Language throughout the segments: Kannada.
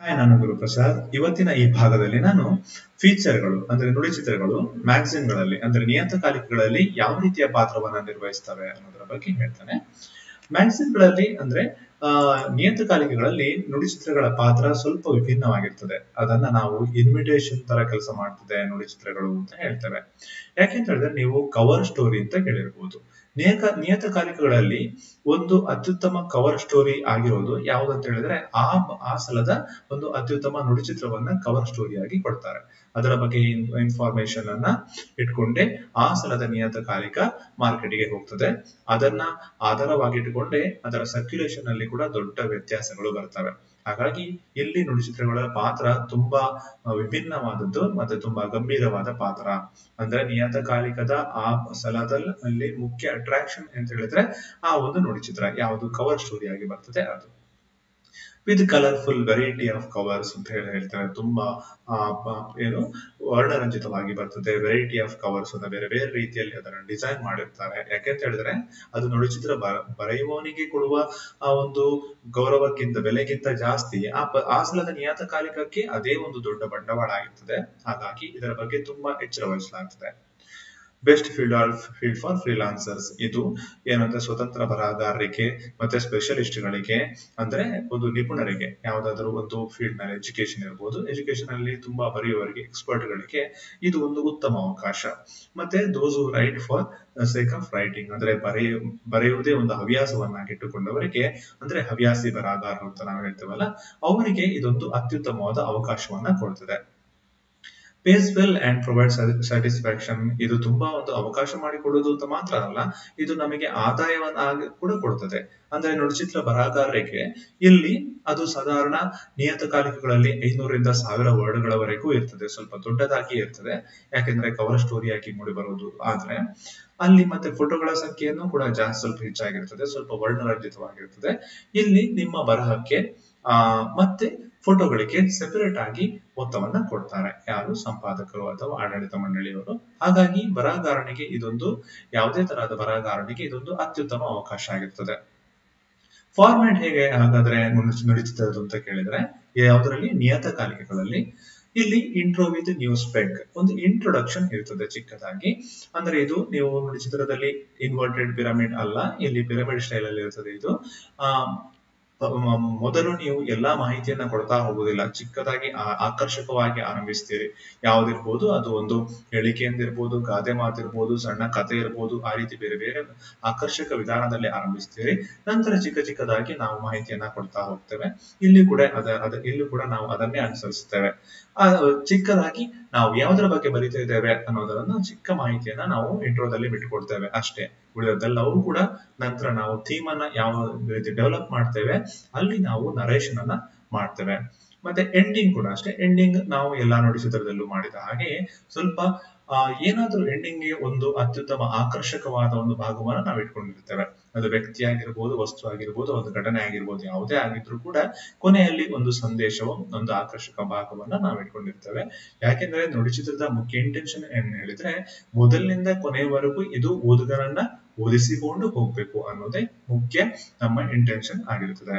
ಹಾಯ್, ನಾನು ಗುರುಪ್ರಸಾದ್. ಇವತ್ತಿನ ಈ ಭಾಗದಲ್ಲಿ ನಾನು ಫೀಚರ್ಗಳು ಅಂದ್ರೆ ನುಡಿ ಚಿತ್ರಗಳು ಮ್ಯಾಗಝಿನ್ಗಳಲ್ಲಿ ಅಂದ್ರೆ ನಿಯತಕಾಲಿಕಗಳಲ್ಲಿ ಯಾವ ರೀತಿಯ ಪಾತ್ರವನ್ನ ನಿರ್ವಹಿಸ್ತವೆ ಅನ್ನೋದರ ಬಗ್ಗೆ ಹೇಳ್ತೇನೆ. ಮ್ಯಾಗಝಿನ್ಗಳಲ್ಲಿ ಅಂದ್ರೆ ನಿಯತಕಾಲಿಕಗಳಲ್ಲಿ ನುಡಿ ಚಿತ್ರಗಳ ಪಾತ್ರ ಸ್ವಲ್ಪ ವಿಭಿನ್ನವಾಗಿರ್ತದೆ. ಅದನ್ನ ನಾವು ಇನ್ವಿಟೇಷನ್ ತರ ಕೆಲಸ ಮಾಡ್ತದೆ ನುಡಿ ಚಿತ್ರಗಳು ಅಂತ ಹೇಳ್ತೇವೆ. ಯಾಕೆಂತ ಹೇಳಿದ್ರೆ ನೀವು ಕವರ್ ಸ್ಟೋರಿ ಅಂತ ಕೇಳಿರ್ಬೋದು. ನಿಯತಕಾಲಿಕಗಳಲ್ಲಿ ಒಂದು ಅತ್ಯುತ್ತಮ ಕವರ್ ಸ್ಟೋರಿ ಆಗಿರೋದು ಯಾವ್ದಂತ ಹೇಳಿದ್ರೆ ಆ ಸಲದ ಒಂದು ಅತ್ಯುತ್ತಮ ನುಡಿಚಿತ್ರವನ್ನ ಕವರ್ ಸ್ಟೋರಿಯಾಗಿ ಕೊಡ್ತಾರೆ. ಅದರ ಬಗ್ಗೆ ಇನ್ಫಾರ್ಮೇಶನ್ ಅನ್ನ ಇಟ್ಕೊಂಡೆ ಆ ಸಲದ ನಿಯತಕಾಲಿಕ ಮಾರ್ಕೆಟ್ಗೆ ಹೋಗ್ತದೆ. ಅದನ್ನ ಆಧಾರವಾಗಿಟ್ಟುಕೊಂಡೇ ಅದರ ಸರ್ಕ್ಯುಲೇಷನ್ ಅಲ್ಲಿ ಕೂಡ ದೊಡ್ಡ ವ್ಯತ್ಯಾಸಗಳು ಬರ್ತವೆ. ಹಾಗಾಗಿ ಇಲ್ಲಿ ನುಡಿಚಿತ್ರಗಳ ಪಾತ್ರ ತುಂಬಾ ವಿಭಿನ್ನವಾದದ್ದು ಮತ್ತೆ ತುಂಬಾ ಗಂಭೀರವಾದ ಪಾತ್ರ. ಅಂದ್ರೆ ನಿಯತಕಾಲಿಕದ ಆ ಸಲದಲ್ಲಿ ಮುಖ್ಯ ಅಟ್ರಾಕ್ಷನ್ ಅಂತ ಹೇಳಿದ್ರೆ ಆ ಒಂದು ನುಡಿಚಿತ್ರ ಯಾವುದು ಕವರ್ ಸ್ಟೋರಿ ಆಗಿ ಬರ್ತದೆ ಅದು. With colourful variety of covers ಅಂತ ಹೇಳ್ತಾರೆ. ತುಂಬಾ ಏನು ವರ್ಣರಂಜಿತವಾಗಿ ಬರ್ತದೆ. ವೆರೈಟಿ ಆಫ್ ಕವರ್ಸ್ ಅನ್ನ ಬೇರೆ ಬೇರೆ ರೀತಿಯಲ್ಲಿ ಅದನ್ನ ಡಿಸೈನ್ ಮಾಡಿರ್ತಾರೆ. ಯಾಕೆಂತ ಹೇಳಿದ್ರೆ ಅದು ನುಡಿಚಿತ್ರ ಬರೆಯುವವನಿಗೆ ಕೊಡುವ ಆ ಒಂದು ಗೌರವಕ್ಕಿಂತ ಬೆಲೆಗಿಂತ ಜಾಸ್ತಿ ಆ ಸಲದ ನಿಯತಕಾಲಿಕಕ್ಕೆ ಅದೇ ಒಂದು ದೊಡ್ಡ ಬಂಡವಾಳ ಆಗಿರ್ತದೆ. ಹಾಗಾಗಿ ಇದರ ಬಗ್ಗೆ ತುಂಬಾ ಎಚ್ಚರ ವಹಿಸಲಾಗ್ತದೆ. ಬೆಸ್ಟ್ ಫೀಲ್ಡ್ ಫಾರ್ ಫ್ರೀಲಾನ್ಸರ್ಸ್, ಇದು ಏನಂದ್ರೆ ಸ್ವತಂತ್ರ ಬರಹಗಾರರಿಗೆ ಮತ್ತೆ ಸ್ಪೆಷಲಿಸ್ಟ್ಗಳಿಗೆ ಅಂದ್ರೆ ಒಂದು ನಿಪುಣರಿಗೆ ಯಾವ್ದಾದ್ರು ಒಂದು ಫೀಲ್ಡ್ ನಲ್ಲಿ ಎಜುಕೇಶನ್ ಅಲ್ಲಿ ತುಂಬಾ ಬರೆಯುವವರಿಗೆ ಎಕ್ಸ್ಪರ್ಟ್ಗಳಿಗೆ ಇದು ಒಂದು ಉತ್ತಮ ಅವಕಾಶ. ಮತ್ತೆ those who write for sake of writing ಅಂದ್ರೆ ಬರೆಯುವುದೇ ಒಂದು ಹವ್ಯಾಸವನ್ನಾಗಿಟ್ಟುಕೊಂಡವರಿಗೆ ಅಂದ್ರೆ ಹವ್ಯಾಸಿ ಬರಹಗಾರರು ಅಂತ ನಾವು ಹೇಳ್ತೇವಲ್ಲ, ಅವರಿಗೆ ಇದೊಂದು ಅತ್ಯುತ್ತಮವಾದ ಅವಕಾಶವನ್ನ ಕೊಡ್ತದೆ. Pays well and provide satisfaction, ಇದು ತುಂಬಾ ಒಂದು ಅವಕಾಶ ಮಾಡಿಕೊಡುವುದು ಅಂತ ಮಾತ್ರ ಅಲ್ಲ, ಇದು ನಮಗೆ ಆದಾಯವನ್ನ ಕೂಡ ಕೊಡ್ತದೆ. ಅಂದ್ರೆ ನುಡಿಚಿತ್ರ ಬರಹಗಾರರಿಗೆ ಇಲ್ಲಿ ಅದು ಸಾಧಾರಣ ನಿಯತಕಾಲಿಕಗಳಲ್ಲಿ 500ರಿಂದ 1000 ವರ್ಡ್ಗಳವರೆಗೂ ಇರ್ತದೆ. ಸ್ವಲ್ಪ ದೊಡ್ಡದಾಗಿ ಇರ್ತದೆ, ಯಾಕೆಂದ್ರೆ ಕವರ್ ಸ್ಟೋರಿಯಾಗಿ ಮೂಡಿ ಬರುವುದು. ಆದ್ರೆ ಅಲ್ಲಿ ಮತ್ತೆ ಫೋಟೋಗಳ ಸಂಖ್ಯೆಯನ್ನು ಕೂಡ ಸ್ವಲ್ಪ ಹೆಚ್ಚಾಗಿರ್ತದೆ, ಸ್ವಲ್ಪ ವರ್ಣರಂಜಿತವಾಗಿರ್ತದೆ. ಇಲ್ಲಿ ನಿಮ್ಮ ಬರಹಕ್ಕೆ ಮತ್ತೆ ಫೋಟೋಗಳಿಗೆ ಸೆಪರೇಟ್ ಆಗಿ ಮೊತ್ತವನ್ನ ಕೊಡ್ತಾರೆ ಯಾರು ಸಂಪಾದಕರು ಅಥವಾ ಆಡಳಿತ ಮಂಡಳಿಯವರು. ಹಾಗಾಗಿ ಬರಹಗಾರನಿಗೆ ಇದೊಂದು ಯಾವುದೇ ತರಹದ ಬರಹಗಾರನಿಗೆ ಇದೊಂದು ಅತ್ಯುತ್ತಮ ಅವಕಾಶ ಆಗಿರ್ತದೆ. ಫಾರ್ಮ್ಯಾಟ್ ಹೇಗೆ ಹಾಗಾದ್ರೆ ನುಡಿಚಿತ್ರದ್ದು ಅಂತ ಕೇಳಿದ್ರೆ ಯಾವುದರಲ್ಲಿ ನಿಯತಕಾಲಿಕಗಳಲ್ಲಿ ಇಲ್ಲಿ ಇಂಟ್ರೋ ವಿತ್ ನ್ಯೂಸ್ ಪೆಗ್ ಒಂದು ಇಂಟ್ರೊಡಕ್ಷನ್ ಇರ್ತದೆ ಚಿಕ್ಕದಾಗಿ. ಅಂದ್ರೆ ಇದು ನೀವು ನುಡಿಚಿತ್ರದಲ್ಲಿ ಇನ್ವರ್ಟೆಡ್ ಪಿರಮಿಡ್ ಅಲ್ಲ, ಇಲ್ಲಿ ಪಿರಮಿಡ್ ಸ್ಟೈಲ್ ಅಲ್ಲಿ ಇರ್ತದೆ. ಇದು ಮೊದಲು ನೀವು ಎಲ್ಲಾ ಮಾಹಿತಿಯನ್ನ ಕೊಡ್ತಾ ಹೋಗುದಿಲ್ಲ, ಚಿಕ್ಕದಾಗಿ ಆಕರ್ಷಕವಾಗಿ ಆರಂಭಿಸ್ತೀರಿ. ಯಾವ್ದಿರ್ಬೋದು ಅದು ಒಂದು ಹೇಳಿಕೆ ಇರ್ಬೋದು, ಗಾದೆ ಮಾತಿರ್ಬೋದು, ಸಣ್ಣ ಕಥೆ ಇರ್ಬೋದು, ಆ ರೀತಿ ಬೇರೆ ಬೇರೆ ಆಕರ್ಷಕ ವಿಧಾನದಲ್ಲಿ ಆರಂಭಿಸ್ತೀರಿ. ನಂತರ ಚಿಕ್ಕದಾಗಿ ನಾವು ಮಾಹಿತಿಯನ್ನ ಕೊಡ್ತಾ ಹೋಗ್ತೇವೆ. ಇಲ್ಲಿ ಕೂಡ ನಾವು ಅದನ್ನೇ ಅನುಸರಿಸ್ತೇವೆ. ಚಿಕ್ಕದಾಗಿ ನಾವು ಯಾವುದರ ಬಗ್ಗೆ ಬರೀತಾ ಇದ್ದೇವೆ ಅನ್ನೋದನ್ನ ಚಿಕ್ಕ ಮಾಹಿತಿಯನ್ನ ನಾವು ಇಂಟ್ರೋದಲ್ಲಿ ಬಿಟ್ಟುಕೊಡ್ತೇವೆ ಅಷ್ಟೇ. ಉಳಿದದ್ದೆಲ್ಲವೂ ಕೂಡ ನಂತರ ನಾವು ಥೀಮ್ ಅನ್ನ ಯಾವ ರೀತಿ ಡೆವಲಪ್ ಮಾಡ್ತೇವೆ ಅಲ್ಲಿ ನಾವು ನರೇಶನ್ ಅನ್ನ ಮಾಡ್ತೇವೆ. ಮತ್ತೆ ಎಂಡಿಂಗ್ ಕೂಡ ಅಷ್ಟೇ. ಎಂಡಿಂಗ್ ನಾವು ಎಲ್ಲಾ ನುಡಿಚಿತ್ರದಲ್ಲೂ ಮಾಡಿದ ಹಾಗೆ ಸ್ವಲ್ಪ ಏನಾದ್ರೂ ಎಂಡಿಂಗ್ ಗೆ ಒಂದು ಅತ್ಯುತ್ತಮ ಆಕರ್ಷಕವಾದ ಒಂದು ಭಾಗವನ್ನ ನಾವು ಇಟ್ಕೊಂಡಿರ್ತೇವೆ. ಅದು ವ್ಯಕ್ತಿ ಆಗಿರ್ಬೋದು, ವಸ್ತು ಆಗಿರ್ಬೋದು, ಒಂದು ಘಟನೆ ಆಗಿರ್ಬೋದು, ಯಾವುದೇ ಆಗಿದ್ರು ಕೂಡ ಕೊನೆಯಲ್ಲಿ ಒಂದು ಸಂದೇಶವು ಒಂದು ಆಕರ್ಷಕ ಭಾಗವನ್ನ ನಾವು ಇಟ್ಕೊಂಡಿರ್ತೇವೆ. ಯಾಕೆಂದ್ರೆ ನುಡಿಚಿತ್ರದ ಮುಖ್ಯ ಇಂಟೆನ್ಷನ್ ಏನ್ ಹೇಳಿದ್ರೆ ಮೊದಲಿನಿಂದ ಕೊನೆಯವರೆಗೂ ಇದು ಓದುಗರನ್ನ ಓದಿಸಿಕೊಂಡು ಹೋಗ್ಬೇಕು ಅನ್ನೋದೇ ಮುಖ್ಯ ನಮ್ಮ ಇಂಟೆನ್ಷನ್ ಆಗಿರುತ್ತದೆ.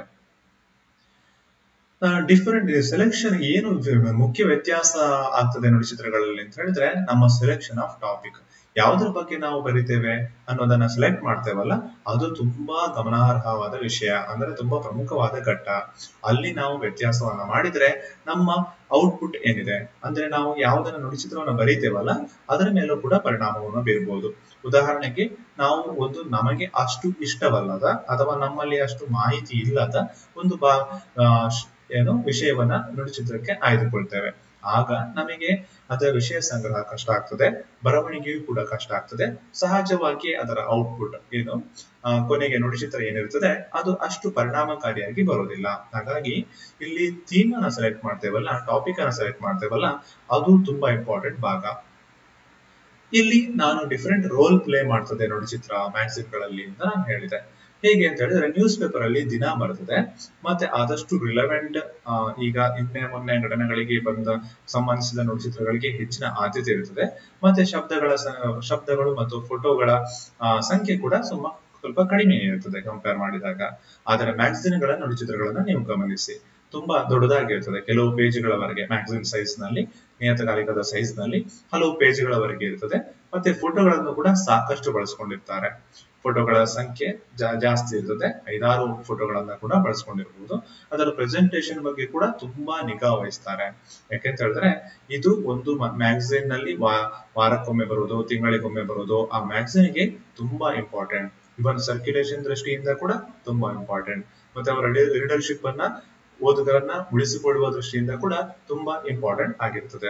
ಡಿಫರೆಂಟ್ ಸೆಲೆಕ್ಷನ್ ಏನು ಮುಖ್ಯ ವ್ಯತ್ಯಾಸ ಆಗ್ತದೆ ನುಡಿಚಿತ್ರಗಳಲ್ಲಿ ಅಂತ ಹೇಳಿದ್ರೆ ನಮ್ಮ ಸೆಲೆಕ್ಷನ್ ಆಫ್ ಟಾಪಿಕ್, ಯಾವುದ್ರ ಬಗ್ಗೆ ನಾವು ಬರಿತೇವೆ ಅನ್ನೋದನ್ನ ಸೆಲೆಕ್ಟ್ ಮಾಡ್ತೇವಲ್ಲ, ಅದು ತುಂಬಾ ಗಮನಾರ್ಹವಾದ ವಿಷಯ. ಅಂದ್ರೆ ತುಂಬಾ ಪ್ರಮುಖವಾದ ಘಟ್ಟ. ಅಲ್ಲಿ ನಾವು ವ್ಯತ್ಯಾಸವನ್ನ ಮಾಡಿದ್ರೆ ನಮ್ಮ ಔಟ್ಪುಟ್ ಏನಿದೆ ಅಂದ್ರೆ ನಾವು ಯಾವುದನ್ನ ನುಡಿಚಿತ್ರವನ್ನ ಬರೀತೇವಲ್ಲ ಅದರ ಮೇಲೂ ಕೂಡ ಪರಿಣಾಮವನ್ನು ಬೀರ್ಬೋದು. ಉದಾಹರಣೆಗೆ ನಾವು ಒಂದು ನಮಗೆ ಅಷ್ಟು ಇಷ್ಟವಲ್ಲದ ಅಥವಾ ನಮ್ಮಲ್ಲಿ ಅಷ್ಟು ಮಾಹಿತಿ ಇಲ್ಲದ ಒಂದು ವಿಷಯವನ್ನ ನುಡಿಚಿತ್ರಕ್ಕೆ ಆಯ್ದುಕೊಳ್ತೇವೆ. ಆಗ ನಮಗೆ ಅದರ ವಿಷಯ ಸಂಗ್ರಹ ಕಷ್ಟ ಆಗ್ತದೆ, ಬರವಣಿಗೆಯೂ ಕೂಡ ಕಷ್ಟ ಆಗ್ತದೆ. ಸಹಜವಾಗಿ ಅದರ ಔಟ್ಪುಟ್ ಕೊನೆಗೆ ನುಡಿಚಿತ್ರ ಏನಿರ್ತದೆ ಅದು ಅಷ್ಟು ಪರಿಣಾಮಕಾರಿಯಾಗಿ ಬರೋದಿಲ್ಲ. ಹಾಗಾಗಿ ಇಲ್ಲಿ ಥೀಮ್ ಅನ್ನ ಸೆಲೆಕ್ಟ್ ಮಾಡ್ತೇವಲ್ಲ, ಟಾಪಿಕ್ ಅನ್ನ ಸೆಲೆಕ್ಟ್ ಮಾಡ್ತೇವಲ್ಲ, ಅದು ತುಂಬಾ ಇಂಪಾರ್ಟೆಂಟ್ ಭಾಗ. ಇಲ್ಲಿ ನಾನು ಡಿಫರೆಂಟ್ ರೋಲ್ ಪ್ಲೇ ಮಾಡ್ತದೆ ನುಡಿಚಿತ್ರ ಮ್ಯಾಗಝಿನ್ಗಳಲ್ಲಿ ಅಂತ ನಾನು ಹೇಳಿದೆ. ಹೇಗೆ ಅಂತ ಹೇಳಿದ್ರೆ ನ್ಯೂಸ್ ಪೇಪರ್ ಅಲ್ಲಿ ದಿನ ಬರ್ತದೆ, ಮತ್ತೆ ಆದಷ್ಟು ರಿಲೆವೆಂಟ್ ಈಗ ಮೊನ್ನೆ ಘಟನೆಗಳಿಗೆ ಸಂಬಂಧಿಸಿದ ನುಡಿಚಿತ್ರಗಳಿಗೆ ಹೆಚ್ಚಿನ ಆದ್ಯತೆ ಇರುತ್ತದೆ. ಮತ್ತೆ ಶಬ್ದಗಳು ಮತ್ತು ಫೋಟೋಗಳ ಸಂಖ್ಯೆ ಕೂಡ ಸ್ವಲ್ಪ ಕಡಿಮೆ ಇರುತ್ತದೆ ಕಂಪೇರ್ ಮಾಡಿದಾಗ. ಆದರೆ ಮ್ಯಾಗಝಿನ್ಗಳ ನುಡಿಚಿತ್ರಗಳನ್ನ ನೀವು ಗಮನಿಸಿ, ತುಂಬಾ ದೊಡ್ಡದಾಗಿರ್ತದೆ. ಕೆಲವು ಪೇಜ್ಗಳವರೆಗೆ ಮ್ಯಾಗಝಿನ್ ಸೈಜ್ ನಲ್ಲಿ, ನಿಯತಕಾಲಿಕದ ಸೈಜ್ ನಲ್ಲಿ ಹಲವು ಪೇಜ್ಗಳವರೆಗೆ ಇರ್ತದೆ. ಮತ್ತೆ ಫೋಟೋಗಳನ್ನು ಕೂಡ ಸಾಕಷ್ಟು ಬಳಸ್ಕೊಂಡಿರ್ತಾರೆ. ಫೋಟೋಗಳ ಸಂಖ್ಯೆ ಜಾಸ್ತಿ ಇರ್ತದೆ, 5-6 ಫೋಟೋಗಳನ್ನ ಕೂಡ ಬಳಸ್ಕೊಂಡಿರ್ಬೋದು. ಅದರ ಪ್ರೆಸೆಂಟೇಶನ್ ಬಗ್ಗೆ ಕೂಡ ತುಂಬಾ ನಿಗಾ ವಹಿಸ್ತಾರೆ. ಯಾಕೆಂತ ಹೇಳಿದ್ರೆ ಇದು ಒಂದು ಮ್ಯಾಗಝಿನ್ ನಲ್ಲಿ ವಾರಕ್ಕೊಮ್ಮೆ ಬರುವುದು, ತಿಂಗಳಿಗೊಮ್ಮೆ ಬರುವುದು ಆ ಮ್ಯಾಗಝಿನ್ಗೆ ತುಂಬಾ ಇಂಪಾರ್ಟೆಂಟ್. ಇವನ್ ಸರ್ಕ್ಯುಲೇಷನ್ ದೃಷ್ಟಿಯಿಂದ ಕೂಡ ತುಂಬಾ ಇಂಪಾರ್ಟೆಂಟ್. ಮತ್ತೆ ಅವರ ಲೀಡರ್ಶಿಪ್ ಅನ್ನ, ಓದುಗರನ್ನ ಉಳಿಸಿಕೊಳ್ಳುವ ದೃಷ್ಟಿಯಿಂದ ಕೂಡ ತುಂಬಾ ಇಂಪಾರ್ಟೆಂಟ್ ಆಗಿರ್ತದೆ.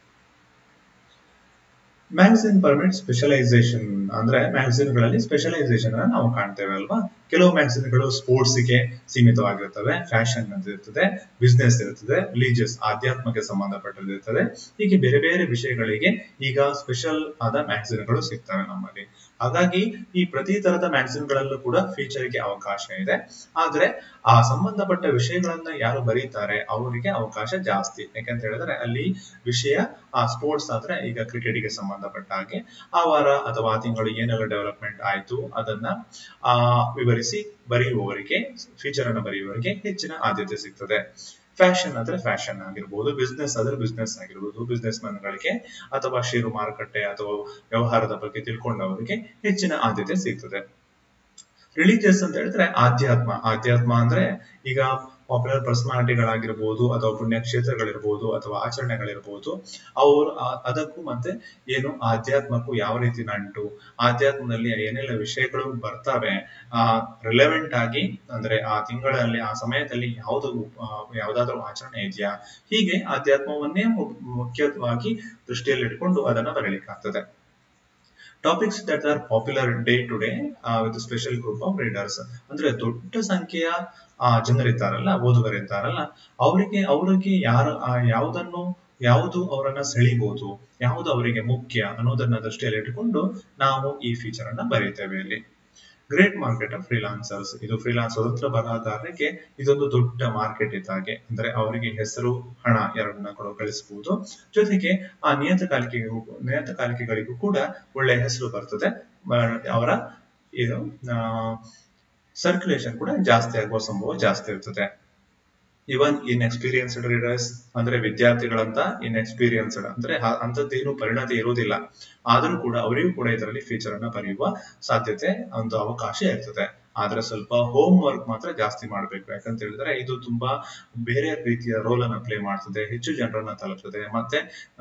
ಮ್ಯಾಗಝಿನ್ ಪರ್ಮಿಟ್ ಸ್ಪೆಷಲೈಸೇಷನ್ ಅಂದ್ರೆ ಮ್ಯಾಗಝಿನ್ಗಳಲ್ಲಿ ಸ್ಪೆಷಲೈಸೇಷನ್ ಅನ್ನು ನಾವು ಕಾಣ್ತೇವೆ ಅಲ್ವಾ. ಕೆಲವು ಮ್ಯಾಗಝಿನ್ಗಳು ಸ್ಪೋರ್ಟ್ಸ್ಗೆ ಸೀಮಿತವಾಗಿರುತ್ತವೆ, ಫ್ಯಾಷನ್ ಅಂತ ಇರ್ತದೆ, ಬಿಸ್ನೆಸ್ ಇರ್ತದೆ, ರಿಲಿಜಿಯಸ್ ಆಧ್ಯಾತ್ಮಕ್ಕೆ ಸಂಬಂಧಪಟ್ಟಿರ್ತದೆ. ಹೀಗೆ ಬೇರೆ ಬೇರೆ ವಿಷಯಗಳಿಗೆ ಈಗ ಸ್ಪೆಷಲ್ ಆದ ಮ್ಯಾಗಝಿನ್ಗಳು ಸಿಗ್ತವೆ ನಮ್ಮಲ್ಲಿ. ಹಾಗಾಗಿ ಈ ಪ್ರತಿ ತರದ ಮ್ಯಾಗಝಿನ್ಗಳಲ್ಲೂ ಕೂಡ ಫೀಚರ್ಗೆ ಅವಕಾಶ ಇದೆ. ಆದ್ರೆ ಆ ಸಂಬಂಧಪಟ್ಟ ವಿಷಯಗಳನ್ನ ಯಾರು ಬರೀತಾರೆ ಅವರಿಗೆ ಅವಕಾಶ ಜಾಸ್ತಿ. ಯಾಕಂತ ಹೇಳಿದ್ರೆ ಅಲ್ಲಿ ವಿಷಯ ಸ್ಪೋರ್ಟ್ಸ್ ಆದ್ರೆ ಈಗ ಕ್ರಿಕೆಟ್ಗೆ ಸಂಬಂಧಪಟ್ಟ ಹಾಗೆ ಆ ವಾರ ಅಥವಾ ಆ ತಿಂಗಳು ಏನೆಲ್ಲ ಡೆವಲಪ್ಮೆಂಟ್ ಆಯ್ತು ಅದನ್ನ ವಿವರಿಸಿ ಬರೆಯುವವರಿಗೆ, ಫೀಚರ್ ಅನ್ನು ಬರೆಯುವವರಿಗೆ ಹೆಚ್ಚಿನ ಆದ್ಯತೆ ಸಿಗ್ತದೆ. ಫ್ಯಾಷನ್ ಆದ್ರೆ ಫ್ಯಾಷನ್ ಆಗಿರ್ಬೋದು, ಬಿಸ್ನೆಸ್ ಆದ್ರೆ ಬಿಸ್ನೆಸ್ ಆಗಿರ್ಬೋದು, ಬಿಸ್ನೆಸ್ ಮನ್ಗಳಿಗೆ ಅಥವಾ ಷೇರು ಮಾರುಕಟ್ಟೆ ಅಥವಾ ವ್ಯವಹಾರದ ಬಗ್ಗೆ ತಿಳ್ಕೊಂಡವರಿಗೆ ಹೆಚ್ಚಿನ ಆದ್ಯತೆ ಸಿಗ್ತದೆ. ರಿಲಿಜಿಯಸ್ ಅಂತ ಹೇಳಿದ್ರೆ ಆಧ್ಯಾತ್ಮ ಅಂದ್ರೆ ಈಗ ಪಾಪ್ಯುಲರ್ ಪರ್ಸನಾಲಿಟಿಗಳಾಗಿರ್ಬೋದು ಅಥವಾ ಪುಣ್ಯಕ್ಷೇತ್ರಗಳಿರ್ಬೋದು ಅಥವಾ ಆಚರಣೆಗಳಿರ್ಬೋದು, ಅವರು ಅದಕ್ಕೂ ಮತ್ತೆ ಏನು ಆಧ್ಯಾತ್ಮಕ್ಕೂ ಯಾವ ರೀತಿ ನಂಟು, ಆಧ್ಯಾತ್ಮದಲ್ಲಿ ಏನೆಲ್ಲ ವಿಷಯಗಳು ಬರ್ತವೆ ರಿಲೆವೆಂಟ್ ಆಗಿ, ಅಂದ್ರೆ ಆ ತಿಂಗಳಲ್ಲಿ ಆ ಸಮಯದಲ್ಲಿ ಯಾವ್ದಾದ್ರು ಆಚರಣೆ ಇದೆಯಾ, ಹೀಗೆ ಆಧ್ಯಾತ್ಮವನ್ನೇ ಮುಖ್ಯವಾಗಿ ದೃಷ್ಟಿಯಲ್ಲಿ ಇಟ್ಕೊಂಡು ಅದನ್ನ ಬರೀಲಿಕ್ಕಾಗ್ತದೆ. Topics that are popular day to day with special group of readers ಅಂದ್ರೆ ದೊಡ್ಡ ಸಂಖ್ಯೆಯ ಜನರಿದ್ದಾರಲ್ಲ, ಓದುಗರಿದ್ದಾರಲ್ಲ, ಅವರಿಗೆ ಯಾವುದು ಅವರನ್ನ ಸೆಳಿಬಹುದು, ಯಾವುದು ಅವರಿಗೆ ಮುಖ್ಯ ಅನ್ನೋದನ್ನ ದೃಷ್ಟಿಯಲ್ಲಿ ಇಟ್ಟುಕೊಂಡು ನಾವು ಈ ಫೀಚರ್ ಅನ್ನ ಬರೀತೇವೆ ಇಲ್ಲಿ. ಗ್ರೇಟ್ ಮಾರ್ಕೆಟ್ ಆಫ್ ಫ್ರೀಲಾನ್ಸರ್ಸ್, ಇದು ಫ್ರೀಲಾನ್ಸ್ ಸ್ವತಂತ್ರ ಬರಹಗಾರರಿಗೆ ಇದೊಂದು ದೊಡ್ಡ ಮಾರ್ಕೆಟ್ ಇದ್ದಾಗೆ. ಅಂದ್ರೆ ಅವರಿಗೆ ಹೆಸರು, ಹಣ ಎರಡನ್ನ ಕೂಡ ಗಳಿಸಬಹುದು. ಜೊತೆಗೆ ಆ ನಿಯತಕಾಲಿಕೆಗಳಿಗೂ ಕೂಡ ಒಳ್ಳೆ ಹೆಸರು ಬರ್ತದೆ. ಅವರ ಏನು ಸರ್ಕ್ಯುಲೇಷನ್ ಕೂಡ ಜಾಸ್ತಿ ಆಗುವ ಸಂಭವ ಜಾಸ್ತಿ ಇರ್ತದೆ. ಇವನ್ ಇನ್ಎಕ್ಸ್ಪೀರಿಯನ್ಸ್ಡ್ ರೀಡರ್ಸ್ ಅಂದ್ರೆ ವಿದ್ಯಾರ್ಥಿಗಳಂತ ಇನ್ಎಕ್ಸ್ಪೀರಿಯನ್ಸ್ಡ್ ಅಂದ್ರೆ ಅಂತದ್ದೇನು ಪರಿಣತಿ ಇರುವುದಿಲ್ಲ, ಆದರೂ ಕೂಡ ಅವರಿಗೂ ಕೂಡ ಇದರಲ್ಲಿ ಫೀಚರ್ ಅನ್ನ ಬರೆಯುವ ಸಾಧ್ಯತೆ, ಒಂದು ಅವಕಾಶ ಇರ್ತದೆ. ಆದ್ರೆ ಸ್ವಲ್ಪ ಹೋಮ್ ವರ್ಕ್ ಮಾತ್ರ ಜಾಸ್ತಿ ಮಾಡ್ಬೇಕು. ಯಾಕಂತ ಹೇಳಿದ್ರೆ ಇದು ತುಂಬಾ ಬೇರೆ ರೀತಿಯ ರೋಲ್ ಅನ್ನ ಪ್ಲೇ ಮಾಡ್ತದೆ, ಹೆಚ್ಚು ಜನರನ್ನ ತಲುಪ್ತದೆ. ಮತ್ತೆ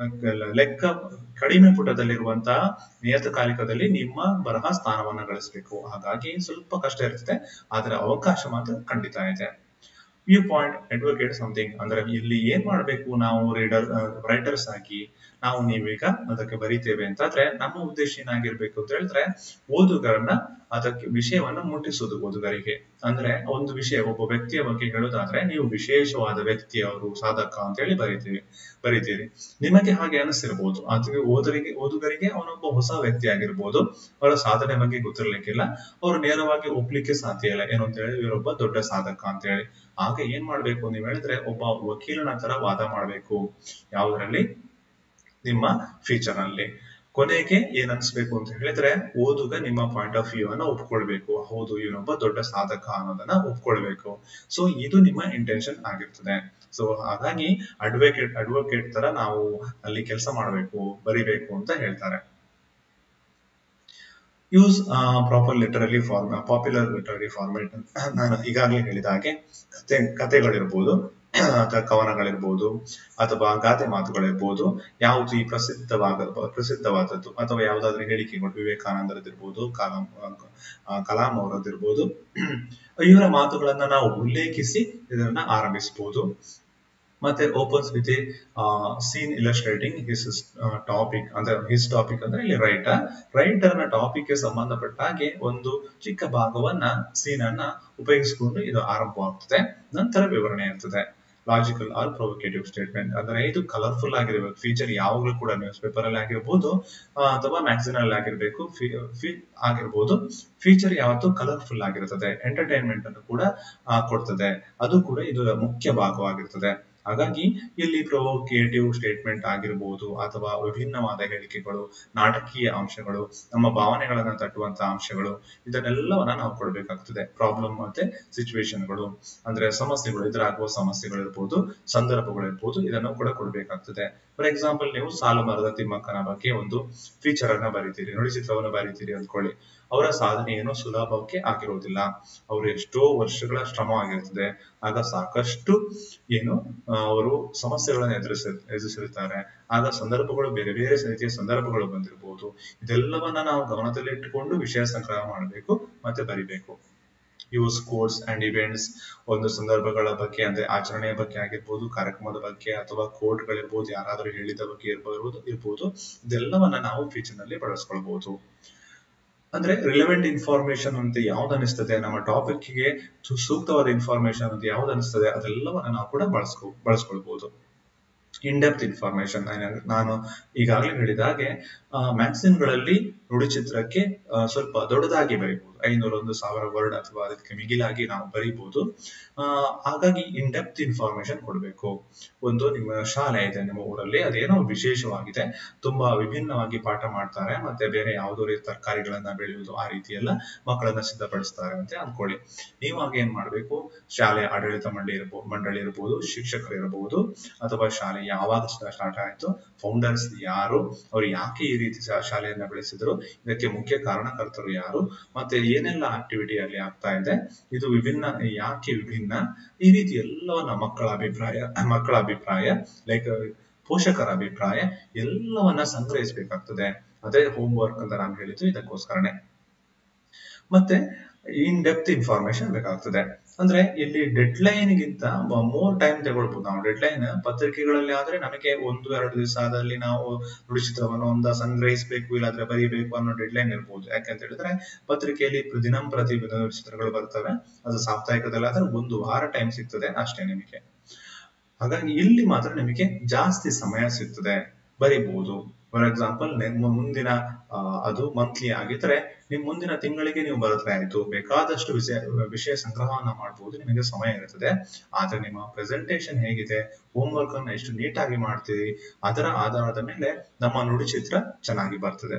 ಕಡಿಮೆ ಪುಟದಲ್ಲಿರುವಂತಹ ನಿಯತಕಾಲಿಕದಲ್ಲಿ ನಿಮ್ಮ ಬರಹ ಸ್ಥಾನವನ್ನ ಗಳಿಸಬೇಕು. ಹಾಗಾಗಿ ಸ್ವಲ್ಪ ಕಷ್ಟ ಇರ್ತದೆ, ಆದ್ರೆ ಅವಕಾಶ ಮಾತ್ರ ಖಂಡಿತ ಇದೆ. ವ್ಯೂ ಪಾಯಿಂಟ್ ಅಡ್ವೊಕೇಟ್ ಸಮಥಿಂಗ್ ಅಂದ್ರೆ ಇಲ್ಲಿ ಏನ್ ಮಾಡ್ಬೇಕು ನಾವು ರೈಟರ್ಸ್ ಆಗಿ ನೀವೀಗ ಅದಕ್ಕೆ ಬರೀತೇವೆ ಅಂತಾದ್ರೆ ನಮ್ಮ ಉದ್ದೇಶ ಏನಾಗಿರ್ಬೇಕು ಅಂತ ಹೇಳಿದ್ರೆ ಓದುಗರನ್ನ ಅದಕ್ಕೆ ವಿಷಯವನ್ನ ಮುಟ್ಟಿಸುವುದು ಓದುಗರಿಗೆ. ಅಂದ್ರೆ ಒಂದು ವಿಷಯ, ಒಬ್ಬ ವ್ಯಕ್ತಿಯ ಬಗ್ಗೆ ಹೇಳೋದಾದ್ರೆ ನೀವು ವಿಶೇಷವಾದ ವ್ಯಕ್ತಿ, ಅವರು ಸಾಧಕ ಅಂತ ಹೇಳಿ ಬರೀತೀರಿ. ನಿಮಗೆ ಹಾಗೆ ಅನಿಸಿರ್ಬೋದು, ಅಥವಾ ಓದುಗರಿಗೆ ಅವನೊಬ್ಬ ಹೊಸ ವ್ಯಕ್ತಿ ಆಗಿರ್ಬೋದು, ಅವರ ಸಾಧನೆ ಬಗ್ಗೆ ಗೊತ್ತಿರ್ಲಿಕ್ಕಿಲ್ಲ, ಅವರು ನೇರವಾಗಿ ಒಪ್ಲಿಕ್ಕೆ ಸಾಧ್ಯ ಇಲ್ಲ ಏನು ಅಂತ ಹೇಳಿ ಇವರೊಬ್ಬ ದೊಡ್ಡ ಸಾಧಕ ಅಂತ ಹೇಳಿ. ಆಗ ಏನ್ ಮಾಡ್ಬೇಕು ನೀವು ಹೇಳಿದ್ರೆ ಒಬ್ಬ ವಕೀಲನ ತರ ವಾದ ಮಾಡ್ಬೇಕು. ಯಾವುದರಲ್ಲಿ? ನಿಮ್ಮ ಫೀಚರ್ ಅಲ್ಲಿ. ಕೊನೆಗೆ ಏನ್ ಅನ್ಸ್ಬೇಕು ಅಂತ ಹೇಳಿದ್ರೆ ಓದುಗ ನಿಮ್ಮ ಪಾಯಿಂಟ್ ಆಫ್ ವ್ಯೂ ಅನ್ನ ಒಪ್ಕೊಳ್ಬೇಕು. ಹೌದು, ಇವನೊಬ್ಬ ದೊಡ್ಡ ಸಾಧಕ ಅನ್ನೋದನ್ನ ಒಪ್ಕೊಳ್ಬೇಕು. ಸೊ ಇದು ನಿಮ್ಮ ಇಂಟೆನ್ಷನ್ ಆಗಿರ್ತದೆ. ಸೊ ಹಾಗಾಗಿ ಅಡ್ವೊಕೇಟ್ ತರ ನಾವು ಅಲ್ಲಿ ಕೆಲಸ ಮಾಡಬೇಕು, ಬರಿಬೇಕು ಅಂತ ಹೇಳ್ತಾರೆ. Use popular literary format. ನಾನು ಈಗಾಗಲೇ ಹೇಳಿದ ಹಾಗೆ ಕಥೆಗಳಿರ್ಬೋದು ಅಥವಾ ಕವನಗಳಿರ್ಬೋದು ಅಥವಾ ಗಾದೆ ಮಾತುಗಳಿರ್ಬೋದು, ಯಾವುದು ಈ ಪ್ರಸಿದ್ಧವಾದದ್ದು ಅಥವಾ ಯಾವುದಾದ್ರೂ ಹೇಳಿಕೆಗಳು, ವಿವೇಕಾನಂದರದಿರ್ಬೋದು, ಕಲಾಂ ಅವರದಿರ್ಬೋದು, ಇವರ ಮಾತುಗಳನ್ನ ನಾವು ಉಲ್ಲೇಖಿಸಿ ಇದನ್ನ ಆರಂಭಿಸಬಹುದು. ಮತ್ತೆ opens with scene illustrating his topic ಅಂದ್ರೆ ಹಿಸ್ ಟಾಪಿಕ್ ಅಂದ್ರೆ ಇಲ್ಲಿ ರೈಟರ್ನ ಟಾಪಿಕ್ ಗೆ ಸಂಬಂಧಪಟ್ಟ ಹಾಗೆ ಒಂದು ಚಿಕ್ಕ ಭಾಗವನ್ನ, ಸೀನ್ ಅನ್ನ ಉಪಯೋಗಿಸಿಕೊಂಡು ಇದು ಆರಂಭವಾಗ್ತದೆ. ನಂತರ ವಿವರಣೆ ಇರ್ತದೆ. ಲಾಜಿಕಲ್ ಆರ್ ಪ್ರೊವೊಕೇಟಿವ್ ಸ್ಟೇಟ್ಮೆಂಟ್ ಅಂದ್ರೆ ಇದು ಕಲರ್ಫುಲ್ ಆಗಿರ್ಬೇಕು. ಫೀಚರ್ ಯಾವಾಗಲೂ ಕೂಡ ನ್ಯೂಸ್ ಪೇಪರ್ ಅಲ್ಲಿ ಆಗಿರ್ಬೋದು ಅಥವಾ ಮ್ಯಾಗಝಿನ್ ಅಲ್ಲಿ ಆಗಿರ್ಬೋದು, ಫೀಚರ್ ಯಾವತ್ತೂ ಕಲರ್ಫುಲ್ ಆಗಿರ್ತದೆ. ಎಂಟರ್ಟೈನ್ಮೆಂಟ್ ಅನ್ನು ಕೂಡ ಕೊಡ್ತದೆ. ಅದು ಕೂಡ ಇದು ಮುಖ್ಯ ಭಾಗವಾಗಿರ್ತದೆ. ಹಾಗಾಗಿ ಇಲ್ಲಿ ಪ್ರೊವೋಕೇಟಿವ್ ಸ್ಟೇಟ್ಮೆಂಟ್ ಆಗಿರ್ಬೋದು ಅಥವಾ ವಿಭಿನ್ನವಾದ ಹೇಳಿಕೆಗಳು, ನಾಟಕೀಯ ಅಂಶಗಳು, ನಮ್ಮ ಭಾವನೆಗಳನ್ನ ತಟ್ಟುವಂತಹ ಅಂಶಗಳು, ಇದನ್ನೆಲ್ಲವನ್ನ ನಾವು ಕೊಡಬೇಕಾಗ್ತದೆ. ಪ್ರಾಬ್ಲಮ್ ಮತ್ತೆ ಸಿಚುವೇಶನ್ಗಳು ಅಂದ್ರೆ ಸಮಸ್ಯೆಗಳು, ಎದುರಾಗುವ ಸಮಸ್ಯೆಗಳು ಇರ್ಬೋದು, ಸಂದರ್ಭಗಳು ಇರ್ಬೋದು, ಇದನ್ನು ಕೂಡ ಕೊಡಬೇಕಾಗ್ತದೆ. ಫಾರ್ ಎಕ್ಸಾಂಪಲ್, ನೀವು ಸಾಲು ಮರದ ತಿಮ್ಮಕ್ಕನ ಬಗ್ಗೆ ಒಂದು ಫೀಚರ್ ಅನ್ನ ಬರೀತೀರಿ, ನುಡಿ ಚಿತ್ರವನ್ನು ಬರೀತೀರಿ ಅಂದ್ಕೊಳ್ಳಿ. ಅವರ ಸಾಧನೆ ಏನೋ ಸುಲಭಕ್ಕೆ ಆಗಿರೋದಿಲ್ಲ, ಅವರು ಎಷ್ಟೋ ವರ್ಷಗಳ ಶ್ರಮ ಆಗಿರ್ತದೆ. ಆಗ ಸಾಕಷ್ಟು ಏನು ಅವರು ಸಮಸ್ಯೆಗಳನ್ನು ಎದುರಿಸಿರ್ತಾರೆ. ಆಗ ಸಂದರ್ಭಗಳು ಬೇರೆ ಬೇರೆ ರೀತಿಯ ಸಂದರ್ಭಗಳು ಬಂದಿರಬಹುದು. ಇದೆಲ್ಲವನ್ನ ನಾವು ಗಮನದಲ್ಲಿ ಇಟ್ಟುಕೊಂಡು ವಿಷಯ ಸಂಗ್ರಹ ಮಾಡಬೇಕು ಮತ್ತೆ ಬರಿಬೇಕು. ಯೂಸ್ ಕೋಡ್ಸ್ ಅಂಡ್ ಇವೆಂಟ್ಸ್, ಒಂದು ಸಂದರ್ಭಗಳ ಬಗ್ಗೆ ಅಂದ್ರೆ ಆಚರಣೆಯ ಬಗ್ಗೆ ಆಗಿರ್ಬೋದು, ಕಾರ್ಯಕ್ರಮದ ಬಗ್ಗೆ ಅಥವಾ ಕೋಡ್ಗಳಿರ್ಬೋದು, ಯಾರಾದರೂ ಹೇಳಿದ ಬಗ್ಗೆ ಇರ್ಬೋದು, ಇದೆಲ್ಲವನ್ನ ನಾವು ಫೀಚರ್ ನಲ್ಲಿ ಬಳಸ್ಕೊಳ್ಬಹುದು. ಅಂದ್ರೆ ರಿಲೆವೆಂಟ್ ಇನ್ಫಾರ್ಮೇಶನ್ ಅಂತ ಯಾವ್ದು ಅನಿಸ್ತದೆ, ನಮ್ಮ ಟಾಪಿಕ್ ಗೆ ಸೂಕ್ತವಾದ ಇನ್ಫಾರ್ಮೇಶನ್ ಅಂತ ಯಾವ್ದು ಅನಿಸ್ತದೆ, ಅದೆಲ್ಲವನ್ನ ನಾವು ಕೂಡ ಬಳಸ್ಕೊಳ್ಬಹುದು. ಇನ್ ಡೆಪ್ತ್ ಇನ್ಫಾರ್ಮೇಶನ್, ನಾನು ಈಗಾಗಲೇ ಹೇಳಿದ ಹಾಗೆ ಮ್ಯಾಗಝಿನ್ಗಳಲ್ಲಿ ನುಡಿ ಚಿತ್ರಕ್ಕೆ ಸ್ವಲ್ಪ ದೊಡ್ಡದಾಗಿ ಬರೀಬಹುದು, 500-1000 ವರ್ಡ್ ಅಥವಾ ಅದಕ್ಕೆ ಮಿಗಿಲಾಗಿ ನಾವು ಬರೀಬಹುದು. ಹಾಗಾಗಿ ಇನ್ ಡೆಪ್ತ್ ಇನ್ಫಾರ್ಮೇಶನ್ ಕೊಡಬೇಕು. ಒಂದು ನಿಮ್ಮ ಶಾಲೆ ಇದೆ ನಿಮ್ಮ ಊರಲ್ಲಿ, ಅದೇನೋ ವಿಶೇಷವಾಗಿದೆ, ತುಂಬಾ ವಿಭಿನ್ನವಾಗಿ ಪಾಠ ಮಾಡ್ತಾರೆ, ಮತ್ತೆ ಬೇರೆ ಯಾವುದೋ ರೀತಿ ತರಕಾರಿಗಳನ್ನ ಬೆಳೆಯುವುದು, ಆ ರೀತಿ ಎಲ್ಲ ಮಕ್ಕಳನ್ನ ಸಿದ್ಧಪಡಿಸ್ತಾರೆ ಅಂತ ಅನ್ಕೊಳ್ಳಿ. ನೀವು ಆಗ ಏನ್ ಮಾಡ್ಬೇಕು, ಶಾಲೆ ಆಡಳಿತ ಮಂಡಳಿ ಇರ್ಬೋದು, ಶಿಕ್ಷಕರು ಇರಬಹುದು, ಅಥವಾ ಶಾಲೆ ಯಾವಾಗ ಸ್ಟಾರ್ಟ್ ಆಯ್ತು, ಫೌಂಡರ್ಸ್ ಯಾರು, ಅವ್ರು ಯಾಕೆ ಈ ರೀತಿ ಶಾಲೆಯನ್ನ ಬೆಳೆಸಿದ್ರು, ಇದಕ್ಕೆ ಮುಖ್ಯ ಕಾರಣಕರ್ತರು ಯಾರು, ಮತ್ತೆ ಏನೆಲ್ಲ ಆಕ್ಟಿವಿಟಿ ಅಲ್ಲಿ ಆಗ್ತಾ ಇದೆ, ಇದು ಯಾಕೆ ವಿಭಿನ್ನ, ಈ ರೀತಿ ಎಲ್ಲವನ್ನ ಮಕ್ಕಳ ಅಭಿಪ್ರಾಯ ಲೈಕ್ ಪೋಷಕರ ಅಭಿಪ್ರಾಯ ಎಲ್ಲವನ್ನ ಸಂಗ್ರಹಿಸಬೇಕಾಗ್ತದೆ. ಅದೇ ಹೋಮ್ ವರ್ಕ್ ಅಂತ ನಾನು ಹೇಳಿದ್ದು ಇದಕ್ಕೋಸ್ಕರನೇ. ಮತ್ತೆ ಇನ್ ಡೆಪ್ತ್ ಇನ್ಫಾರ್ಮೇಶನ್ ಬೇಕಾಗ್ತದೆ. ಅಂದ್ರೆ ಇಲ್ಲಿ ಡೆಡ್ ಲೈನ್ ಗಿಂತ ಮೋರ್ ಟೈಮ್ ತಗೊಳ್ಬಹುದು. ನಾವು ಡೆಡ್ ಲೈನ್ ಪತ್ರಿಕೆಗಳಲ್ಲಿ ಆದ್ರೆ ನಮಗೆ 1-2 ದಿವಸದಲ್ಲಿ ನಾವು ನುಡಿ ಚಿತ್ರವನ್ನು ಸಂಗ್ರಹಿಸಬೇಕು, ಇಲ್ಲಾಂದ್ರೆ ಬರೀಬೇಕು ಅನ್ನೋ ಡೆಡ್ ಲೈನ್ ಇರ್ಬೋದು. ಯಾಕಂತ ಹೇಳಿದ್ರೆ ಪತ್ರಿಕೆಯಲ್ಲಿ ದಿನಂಪ್ರತಿ ನುಡಿ ಚಿತ್ರಗಳು ಬರ್ತವೆ, ಅದು ಸಾಪ್ತಾಹಿಕದಲ್ಲಿ ಆದ್ರೆ 1 ವಾರ ಟೈಮ್ ಸಿಗ್ತದೆ ಅಷ್ಟೇ ನಿಮಗೆ. ಹಾಗಾಗಿ ಇಲ್ಲಿ ಮಾತ್ರ ನಿಮಗೆ ಜಾಸ್ತಿ ಸಮಯ ಸಿಗ್ತದೆ, ಬರೀಬಹುದು. ಫಾರ್ ಎಕ್ಸಾಂಪಲ್, ಮುಂದಿನ ಅದು ಮಂತ್ಲಿ ಆಗಿದ್ರೆ ನಿಮ್ ಮುಂದಿನ ತಿಂಗಳಿಗೆ ನೀವು ಬರೆದ್ರೆ ಆಯ್ತು, ಬೇಕಾದಷ್ಟು ವಿಷಯ ಸಂಗ್ರಹವನ್ನ ಮಾಡಬಹುದು, ನಿಮಗೆ ಸಮಯ ಇರುತ್ತದೆ. ಆದ್ರೆ ನಿಮ್ಮ ಪ್ರೆಸೆಂಟೇಶನ್ ಹೇಗಿದೆ, ಹೋಮ್ ವರ್ಕ್ ಅನ್ನ ಎಷ್ಟು ನೀಟಾಗಿ ಮಾಡ್ತೀರಿ, ಅದರ ಆಧಾರದ ಮೇಲೆ ನಮ್ಮ ನುಡಿ ಚಿತ್ರ ಚೆನ್ನಾಗಿ ಬರ್ತದೆ.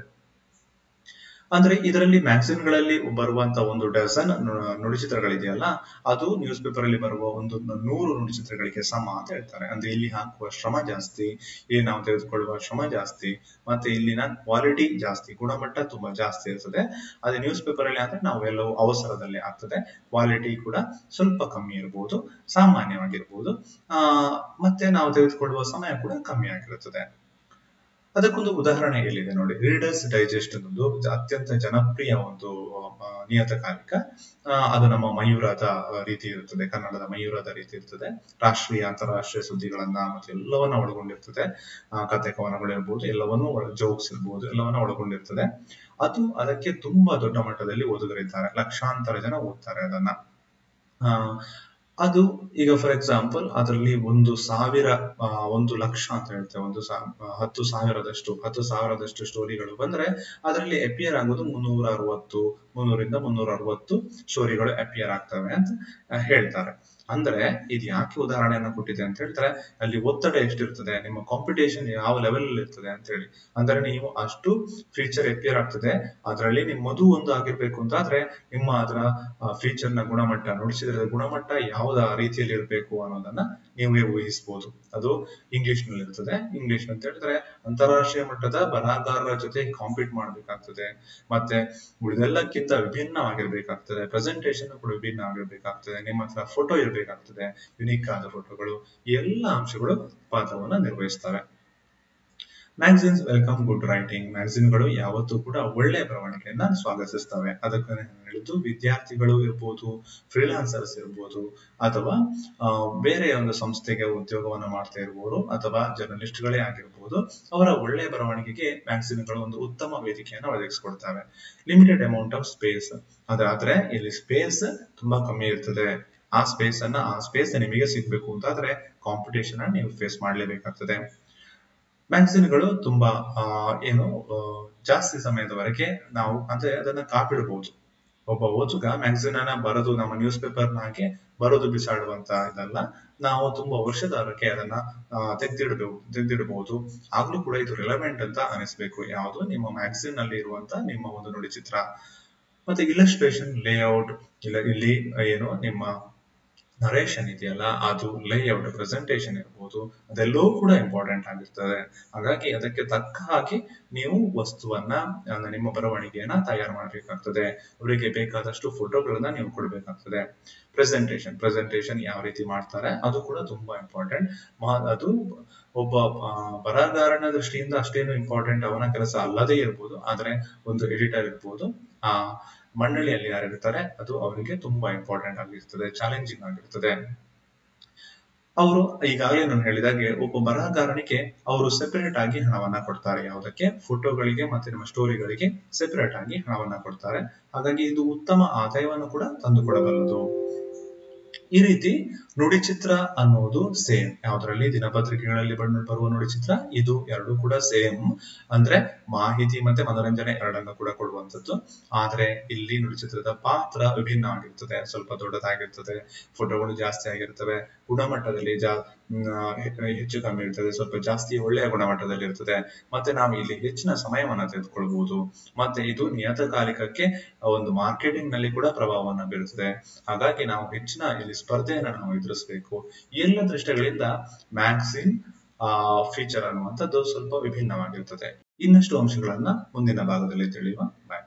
ಅಂದ್ರೆ ಇದರಲ್ಲಿ ಮ್ಯಾಗಝಿನ್ ಗಳಲ್ಲಿ ಬರುವಂತ ಒಂದು ಡಜನ್ ನುಡಿ ಚಿತ್ರಗಳಿದೆಯಲ್ಲ, ಅದು ನ್ಯೂಸ್ ಪೇಪರ್ ಅಲ್ಲಿ ಬರುವ 100 ನುಡಿ ಚಿತ್ರಗಳಿಗೆ ಸಮ ಅಂತ ಹೇಳ್ತಾರೆ. ಅಂದ್ರೆ ಇಲ್ಲಿ ಹಾಕುವ ಶ್ರಮ ಜಾಸ್ತಿ, ಇಲ್ಲಿ ನಾವು ತೆಗೆದುಕೊಳ್ಳುವ ಶ್ರಮ ಜಾಸ್ತಿ, ಮತ್ತೆ ಇಲ್ಲಿನ ಕ್ವಾಲಿಟಿ ಜಾಸ್ತಿ, ಗುಣಮಟ್ಟ ತುಂಬಾ ಜಾಸ್ತಿ ಇರ್ತದೆ. ಅದೇ ನ್ಯೂಸ್ ಪೇಪರ್ ಅಲ್ಲಿ ಆದ್ರೆ ನಾವೆಲ್ಲವೂ ಅವಸರದಲ್ಲಿ ಆಗ್ತದೆ, ಕ್ವಾಲಿಟಿ ಕೂಡ ಸ್ವಲ್ಪ ಕಮ್ಮಿ ಇರಬಹುದು, ಸಾಮಾನ್ಯವಾಗಿರ್ಬೋದು, ಮತ್ತೆ ನಾವು ತೆಗೆದುಕೊಳ್ಳುವ ಸಮಯ ಕೂಡ ಕಮ್ಮಿ ಆಗಿರುತ್ತದೆ. ಅದಕ್ಕೊಂದು ಉದಾಹರಣೆ ಎಲ್ಲಿದೆ ನೋಡಿ, ರೀಡರ್ಸ್ ಡೈಜೆಸ್ಟ್ ಅನ್ನೋದು ಅತ್ಯಂತ ಜನಪ್ರಿಯ ಒಂದು ನಿಯತಕಾಲಿಕ. ಅದು ನಮ್ಮ ಮಯೂರದ ರೀತಿ ಇರುತ್ತದೆ, ಕನ್ನಡದ ಮಯೂರದ ರೀತಿ ಇರ್ತದೆ. ರಾಷ್ಟ್ರೀಯ ಅಂತಾರಾಷ್ಟ್ರೀಯ ಸುದ್ದಿಗಳನ್ನ ಮತ್ತೆ ಎಲ್ಲವನ್ನ ಒಳಗೊಂಡಿರ್ತದೆ. ಕತೆ ಕವನಗಳು ಇರ್ಬೋದು, ಎಲ್ಲವನ್ನೂ ಜೋಕ್ಸ್ ಇರ್ಬೋದು, ಎಲ್ಲವನ್ನ ಒಳಗೊಂಡಿರ್ತದೆ. ಅದಕ್ಕೆ ತುಂಬಾ ದೊಡ್ಡ ಮಟ್ಟದಲ್ಲಿ ಓದುಗರಿದ್ದಾರೆ, ಲಕ್ಷಾಂತರ ಜನ ಓದ್ತಾರೆ ಅದನ್ನ. ಅದು ಈಗ ಫಾರ್ ಎಕ್ಸಾಂಪಲ್ ಅದರಲ್ಲಿ 1 ಲಕ್ಷ ಅಂತ ಹೇಳ್ತೇವೆ, 10,000ದಷ್ಟು ಸ್ಟೋರಿಗಳು ಬಂದ್ರೆ ಅದರಲ್ಲಿ ಅಪಿಯರ್ ಆಗೋದು 360 ಸ್ಟೋರಿಗಳು ಅಪಿಯರ್ ಆಗ್ತವೆ ಅಂತ ಹೇಳ್ತಾರೆ. ಅಂದ್ರೆ ಇದು ಯಾಕೆ ಉದಾಹರಣೆಯನ್ನ ಕೊಟ್ಟಿದೆ ಅಂತ ಹೇಳ್ತಾರೆ, ಅಲ್ಲಿ ಒತ್ತಡ ಎಷ್ಟಿರ್ತದೆ, ನಿಮ್ಮ ಕಾಂಪಿಟೇಷನ್ ಯಾವ ಲೆವೆಲ್ ಅಲ್ಲಿ ಇರ್ತದೆ ಅಂತ ಹೇಳಿ. ಅಂದ್ರೆ ನೀವು ಅಷ್ಟು ಫೀಚರ್ ಅಪಿಯರ್ ಆಗ್ತದೆ, ಅದರಲ್ಲಿ ನಿಮ್ಮದು ಒಂದು ಆಗಿರ್ಬೇಕು ಅಂತ ಆದ್ರೆ ನಿಮ್ಮ ಅದರ ಫೀಚರ್ ನ ಗುಣಮಟ್ಟ, ನುಡಿಸಿದ ಗುಣಮಟ್ಟ ಯಾವ್ದ ರೀತಿಯಲ್ಲಿ ಇರಬೇಕು ಅನ್ನೋದನ್ನ ನೀವೇ ಊಹಿಸಬಹುದು. ಅದು ಇಂಗ್ಲಿಷ್ ನಲ್ಲಿ ಇರ್ತದೆ. ಇಂಗ್ಲಿಷ್ ಅಂತ ಹೇಳಿದ್ರೆ ಅಂತಾರಾಷ್ಟ್ರೀಯ ಮಟ್ಟದ ಬರಹಗಾರರ ಜೊತೆ ಕಾಂಪೀಟ್ ಮಾಡ್ಬೇಕಾಗ್ತದೆ, ಮತ್ತೆ ಉಳಿದೆಲ್ಲಕ್ಕಿಂತ ವಿಭಿನ್ನವಾಗಿರ್ಬೇಕಾಗ್ತದೆ, ಪ್ರೆಸೆಂಟೇಶನ್ ಕೂಡ ವಿಭಿನ್ನ ಆಗಿರ್ಬೇಕಾಗ್ತದೆ, ನಿಮ್ಮ ಹತ್ರ ಫೋಟೋ ಇರ್ಬೇಕಾಗ್ತದೆ, ಯುನಿಕ್ ಆದ ಫೋಟೋಗಳು, ಈ ಎಲ್ಲ ಅಂಶಗಳು ಪಾತ್ರವನ್ನ ನಿರ್ವಹಿಸ್ತವೆ. Magazines welcome good writing. ಮ್ಯಾಗಝಿನ್ಗಳು ಯಾವತ್ತೂ ಕೂಡ ಒಳ್ಳೆ ಬರವಣಿಗೆಯನ್ನ ಸ್ವಾಗತಿಸ್ತವೆ. ಅದಕ್ಕೆ ಹೇಳಿದ್ದು ವಿದ್ಯಾರ್ಥಿಗಳು ಇರ್ಬೋದು, ಫ್ರೀಲಾನ್ಸರ್ಸ್ ಇರ್ಬೋದು, ಅಥವಾ ಬೇರೆ ಒಂದು ಸಂಸ್ಥೆಗೆ ಉದ್ಯೋಗವನ್ನು ಮಾಡ್ತಾ ಇರ್ಬೋದು, ಅಥವಾ ಜರ್ನಲಿಸ್ಟ್ಗಳೇ ಆಗಿರ್ಬೋದು, ಅವರ ಒಳ್ಳೆ ಬರವಣಿಗೆಗೆ ಮ್ಯಾಗಝಿನ್ಗಳು ಒಂದು ಉತ್ತಮ ವೇದಿಕೆಯನ್ನು ಒದಗಿಸಿಕೊಡ್ತವೆ. ಲಿಮಿಟೆಡ್ ಅಮೌಂಟ್ ಆಫ್ ಸ್ಪೇಸ್, ಅದಾದ್ರೆ ಇಲ್ಲಿ ಸ್ಪೇಸ್ ತುಂಬಾ ಕಮ್ಮಿ ಇರ್ತದೆ. ಆ ಸ್ಪೇಸ್ ನಿಮಗೆ ಸಿಗ್ಬೇಕು ಅಂತಾದ್ರೆ ಕಾಂಪಿಟೇಷನ್ ನೀವು ಫೇಸ್ ಮಾಡ್ಲೇಬೇಕಾಗ್ತದೆ. ಮ್ಯಾಗಝಿನ್ಗಳು ತುಂಬಾ ಜಾಸ್ತಿ ಸಮಯದವರೆಗೆ ನಾವು ಅಂದ್ರೆ ಅದನ್ನ ಕಾಪಿಡಬಹುದು. ಒಬ್ಬ ಓದುಗ ಮ್ಯಾಗಝಿನ್ ಅನ್ನ ಬರೆದು ನಮ್ಮ ನ್ಯೂಸ್ ಪೇಪರ್ ಹಾಗೆ ಬರೋದು ಬಿಸಾಡುವಂತ ಇದಲ್ಲ. ನಾವು ತುಂಬಾ ವರ್ಷದವರೆಗೆ ಅದನ್ನ ತೆಗೆದಿಡಬಹುದು. ಆಗ್ಲೂ ಕೂಡ ಇದು ರಿಲೆವೆಂಟ್ ಅಂತ ಅನಿಸ್ಬೇಕು. ಯಾವುದು ನಿಮ್ಮ ಮ್ಯಾಗಝಿನ್ ನಲ್ಲಿ ಇರುವಂತ ನಿಮ್ಮ ಒಂದು ನುಡಿ ಚಿತ್ರ ಮತ್ತೆ ಇಲಸ್ಟ್ರೇಷನ್ ಲೇಔಟ್. ಇಲ್ಲಿ ಏನು ನಿಮ್ಮ ನರೇಶನ್ ಇದೆಯಲ್ಲ, ಅದು ಲೇಔಟ್ ಪ್ರೆಸೆಂಟೇಶನ್ ಇರ್ಬೋದು, ಅದೆಲ್ಲವೂ ಕೂಡ ಇಂಪಾರ್ಟೆಂಟ್ ಆಗಿರ್ತದೆ. ಹಾಗಾಗಿ ಅದಕ್ಕೆ ತಕ್ಕ ಹಾಗೆ ನೀವು ವಸ್ತುವನ್ನ ನಿಮ್ಮ ಬರವಣಿಗೆಯನ್ನ ತಯಾರು ಮಾಡಬೇಕಾಗ್ತದೆ. ಅವರಿಗೆ ಬೇಕಾದಷ್ಟು ಫೋಟೋಗಳನ್ನ ನೀವು ಕೊಡಬೇಕಾಗ್ತದೆ. ಪ್ರೆಸೆಂಟೇಶನ್ ಯಾವ ರೀತಿ ಮಾಡ್ತಾರೆ ಅದು ಕೂಡ ತುಂಬಾ ಇಂಪಾರ್ಟೆಂಟ್. ಅದು ಒಬ್ಬ ಬರಹಗಾರನ ದೃಷ್ಟಿಯಿಂದ ಅಷ್ಟೇನು ಇಂಪಾರ್ಟೆಂಟ್ ಅವನ ಕೆಲಸ ಅಲ್ಲದೇ ಇರ್ಬೋದು, ಆದ್ರೆ ಒಂದು ಎಡಿಟರ್ ಇರ್ಬೋದು, ಆ ಮಂಡಳಿಯಲ್ಲಿ ಯಾರಿರ್ತಾರೆ ಅದು ಅವರಿಗೆ ತುಂಬಾ ಇಂಪಾರ್ಟೆಂಟ್ ಆಗಿರ್ತದೆ, ಚಾಲೆಂಜಿಂಗ್ ಆಗಿರ್ತದೆ. ಅವರು ಈಗಾಗಲೇ ನಾನು ಹೇಳಿದಾಗೆ ಒಬ್ಬ ಬರಹಗಾರನಿಗೆ ಅವರು ಸೆಪರೇಟ್ ಆಗಿ ಹಣವನ್ನ ಕೊಡ್ತಾರೆ. ಯಾವುದಕ್ಕೆ? ಫೋಟೋಗಳಿಗೆ ಮತ್ತೆ ನಿಮ್ಮ ಸ್ಟೋರಿಗಳಿಗೆ ಸೆಪರೇಟ್ ಆಗಿ ಹಣವನ್ನ ಕೊಡ್ತಾರೆ. ಹಾಗಾಗಿ ಇದು ಉತ್ತಮ ಆದಾಯವನ್ನು ಕೂಡ ತಂದುಕೊಡಬಲ್ಲದು. ಈ ರೀತಿ ನುಡಿ ಚಿತ್ರ ಅನ್ನೋದು ಸೇಮ್. ಯಾವ್ದ್ರಲ್ಲಿ? ದಿನಪತ್ರಿಕೆಗಳಲ್ಲಿ ಬರುವ ನುಡಿ ಚಿತ್ರ, ಇದು ಎರಡು ಕೂಡ ಸೇಮ್. ಅಂದ್ರೆ ಮಾಹಿತಿ ಮತ್ತೆ ಮನೋರಂಜನೆ ಎರಡನ್ನು ಕೂಡ ಕೊಡುವಂಥದ್ದು. ಆದ್ರೆ ಇಲ್ಲಿ ನುಡಿ ಚಿತ್ರದ ಪಾತ್ರ ವಿಭಿನ್ನ ಆಗಿರ್ತದೆ, ಸ್ವಲ್ಪ ದೊಡ್ಡದಾಗಿರ್ತದೆ, ಫೋಟೋಗಳು ಜಾಸ್ತಿ ಆಗಿರ್ತವೆ, ಗುಣಮಟ್ಟದಲ್ಲಿ ಹೆಚ್ಚು ಕಮ್ಮಿ ಇರ್ತದೆ, ಸ್ವಲ್ಪ ಜಾಸ್ತಿ ಒಳ್ಳೆಯ ಗುಣಮಟ್ಟದಲ್ಲಿ ಇರ್ತದೆ. ಮತ್ತೆ ನಾವು ಇಲ್ಲಿ ಹೆಚ್ಚಿನ ಸಮಯವನ್ನ ತೆಗೆದುಕೊಳ್ಬಹುದು. ಮತ್ತೆ ಇದು ನಿಯತಕಾಲಿಕಕ್ಕೆ ಒಂದು ಮಾರ್ಕೆಟಿಂಗ್ ನಲ್ಲಿ ಕೂಡ ಪ್ರಭಾವವನ್ನು ಬೀರುತ್ತದೆ. ಹಾಗಾಗಿ ನಾವು ಹೆಚ್ಚಿನ ಇಲ್ಲಿ ಸ್ಪರ್ಧೆಯನ್ನು ನಾವು ಎದುರಿಸಬೇಕು. ಈ ಎಲ್ಲ ದೃಷ್ಟಿಗಳಿಂದ ಮ್ಯಾಗಝಿನ್ ಫೀಚರ್ ಅನ್ನುವಂಥದ್ದು ಸ್ವಲ್ಪ ವಿಭಿನ್ನವಾಗಿರ್ತದೆ. ಇನ್ನಷ್ಟು ಅಂಶಗಳನ್ನ ಮುಂದಿನ ಭಾಗದಲ್ಲಿ ತಿಳಿಯುವ. ಬಾಯ್.